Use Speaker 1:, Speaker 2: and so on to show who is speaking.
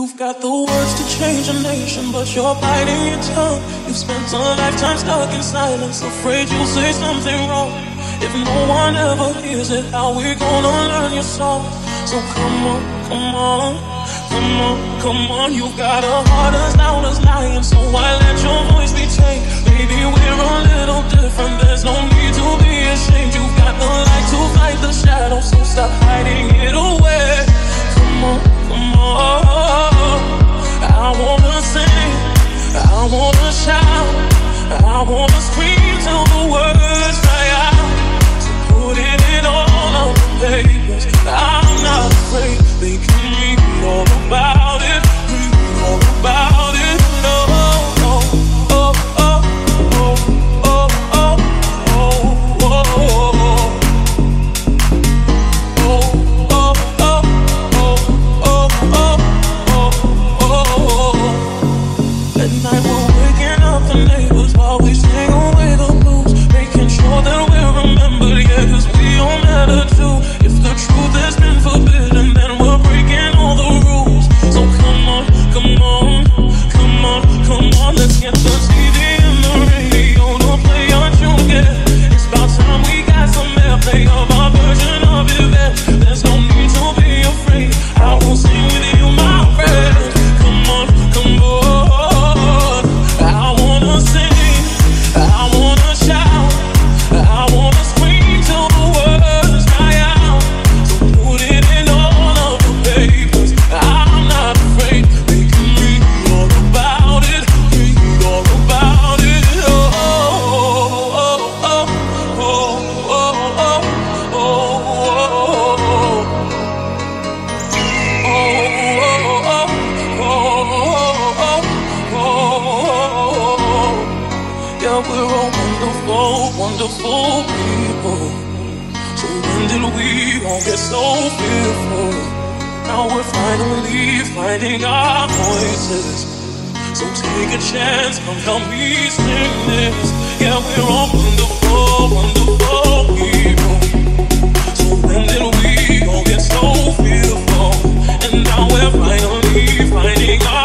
Speaker 1: You've got the words to change a nation, but you're biting your tongue. You've spent a lifetime stuck in silence, afraid you'll say something wrong. If no one ever hears it, how we gonna learn your song? So come on, come on, come on, come on. You've got a heart as loud as lion, so why let your voice be tamed? Baby, we're a little different, there's no need to be ashamed. You've got the light to fight the shadow, so stop hiding it away. Come on, come on. I wanna sing, I wanna shout, I wanna scream till the words die out. So put it all on the papers. I'm not afraid, they can read all about it, read all about it. No, no, oh, oh, oh, oh, oh, oh, oh, oh. At night we're waking up the neighbors while we sing away the blues, making sure that we're remembered, yeah, cause we all matter too. If the truth has been forbidden, then we're breaking all the rules. So come on, come on, come on, come on, let's get the TV and the radio to play our tune, yeah. It's about time we got some airplay of our version of events. There's no need to be afraid, I will sing with you, my friend. Come on, come on. Wonderful people. So when did we all get so fearful? Now we're finally finding our voices. So take a chance, come help me sing this. Yeah, we're all wonderful, wonderful people. So when did we all get so fearful? And now we're finally finding our